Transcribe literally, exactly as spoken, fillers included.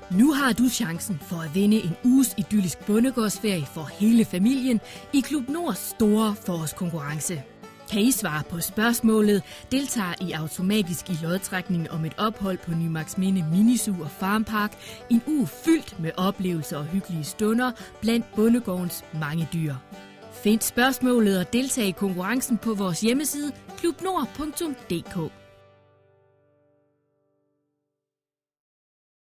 Nu har du chancen for at vinde en uges idyllisk bondegårdsferie for hele familien i ClubNords store forårskonkurrence. Kan I svare på spørgsmålet, deltager I automatisk i lodtrækningen om et ophold på Nymarksminde Minisu og Farmpark, en uge fyldt med oplevelser og hyggelige stunder blandt bondegårdens mange dyr. Find spørgsmålet og deltag i konkurrencen på vores hjemmeside klubnord punktum d k.